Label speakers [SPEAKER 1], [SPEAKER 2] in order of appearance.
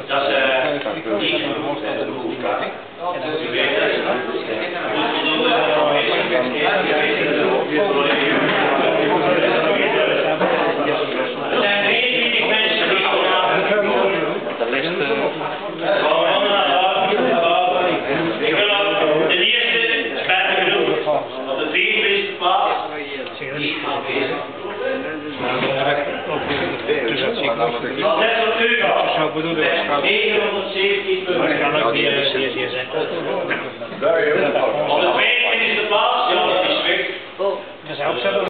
[SPEAKER 1] Dat is niet er zijn 23 mensen die ik wil ook de eerste spijtige groep op de 23e plaats niet aanwezig. Wat net op u gaat, 917 punten. Op de 22e plaats, ja dat is weg.